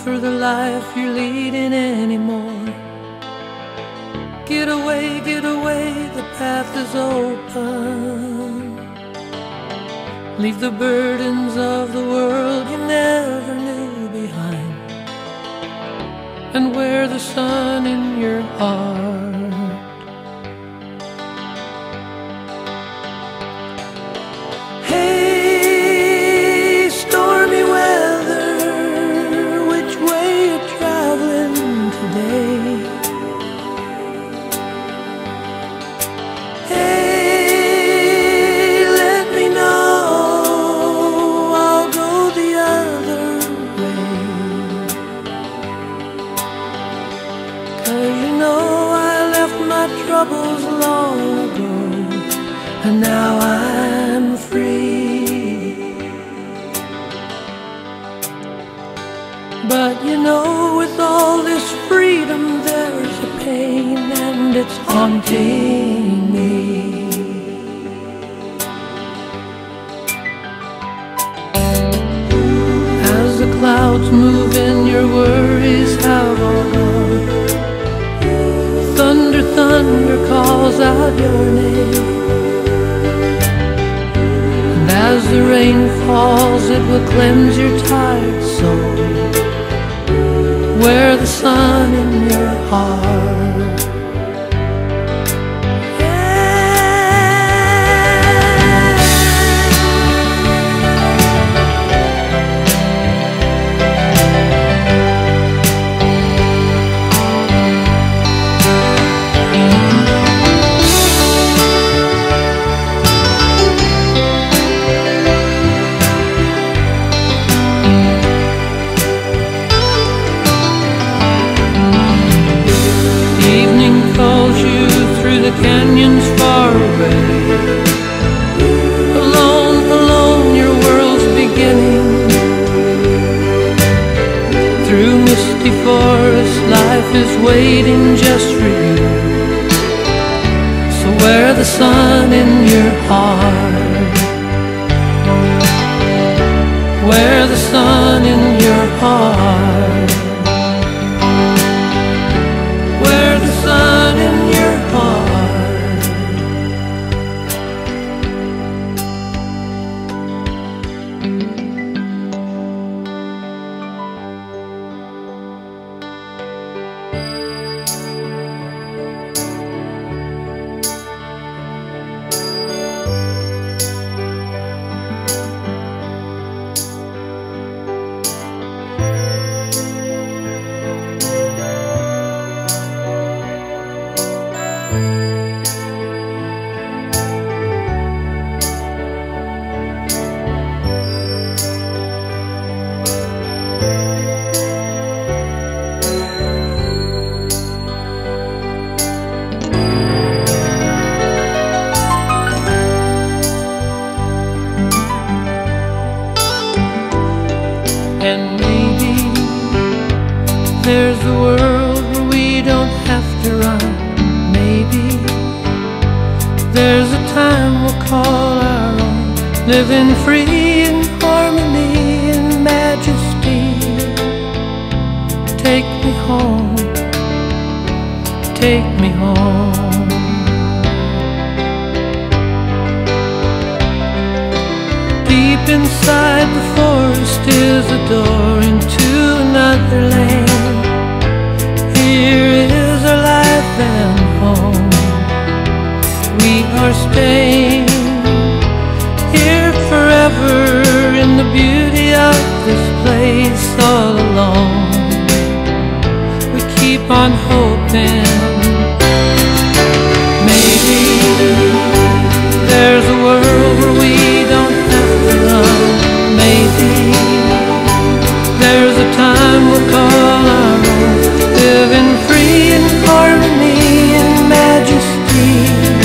for the life you're leading anymore. Get away, the path is open. Leave the burdens of the world you never knew behind, and wear the sun in your heart. Hey, stormy weather, which way you traveling today? Hey, let me know, I'll go the other way. 'Cause you know I left my troubles long ago, and now I'm free. But you know, with all this freedom there's a pain, and it's haunting me. As the clouds move in, your worries have all gone. Thunder, thunder calls out your name. As the rain falls, it will cleanse your tired soul. Wear the sun in your heart. Canyons far away, alone, alone, your world's beginning. Through misty forests, life is waiting just for you. So wear the sun in your heart. Wear the sun in your heart. Wear the sun in your heart. And maybe there's a world where we don't have to run. Maybe there's a time we'll call our own, living free in harmony and majesty. Take me home, take me home. Deep inside the forest is a door into another land. Here is our life and home. We are staying here forever in the beauty of this place, all alone. We keep on hoping. Maybe there's a world where we don't have to run. Maybe there's a time we'll call our own, living free in harmony and majesty.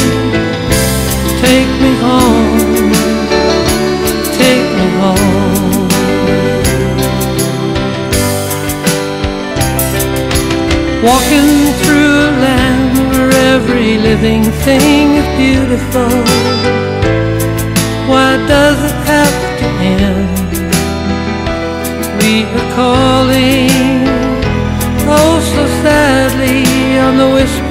Take me home, take me home. Walking through a land where every living thing is beautiful. Why does it have to end? We are calling the whisper